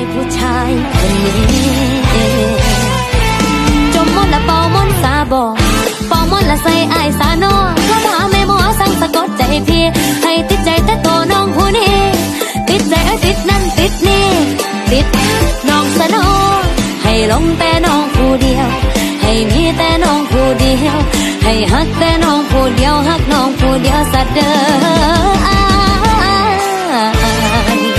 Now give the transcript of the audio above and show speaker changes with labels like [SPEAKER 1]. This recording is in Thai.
[SPEAKER 1] ผู้ชายคนนี้จมมนละเป่ามนสาบอกเป่ามนละใส่อายสานอก็ถามแม่หมอสั่งสะกดใจพี่ให้ติดใจแต่ตัวน้องผู้นี้ติดใจติดนั่นติดนี่ติดน้องสะนอให้ลงแต่น้องผู้เดียวให้มีแต่น้องผู้เดียวให้ฮักแต่น้องผู้เดียวฮักน้องผู้เดียวสัตว์เด้อ